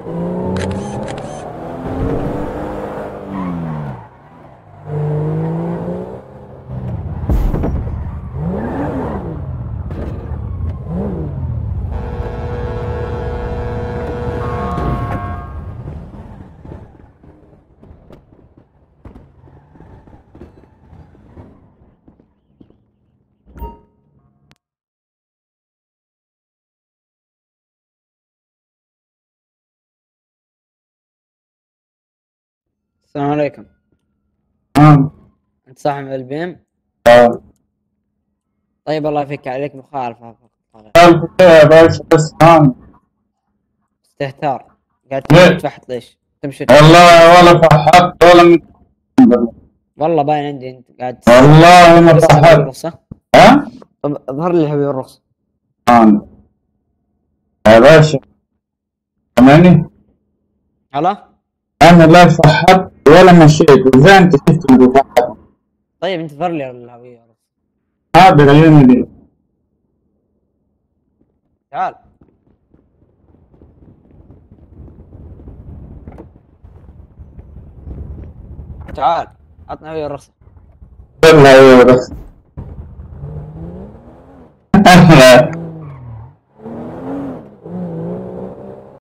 السلام عليكم. نعم. انت صاحب البيم؟ آه. طيب الله يفك عليك مخالفة فقط. قال يا باشا بس نعم. استهتار. قاعد ليه؟ تفحط ليش؟ تمشي والله تمشي. ولا فحطت ولا والله باين عندي انت قاعد والله ما ترسل هوية فحطت. الرخصة. ها؟ طب اظهر لي هوية الرخصة. نعم يا باشا. سامعني؟ هلا. أنا لا فحطت ولا مشيت، إزاي أنت شفت إني فحطت؟ طيب انت اظهر لي الهوية الرخصة. حاضر عيوني دي. تعال. تعال. عطنا هوية الرخصة. يلا يا بس.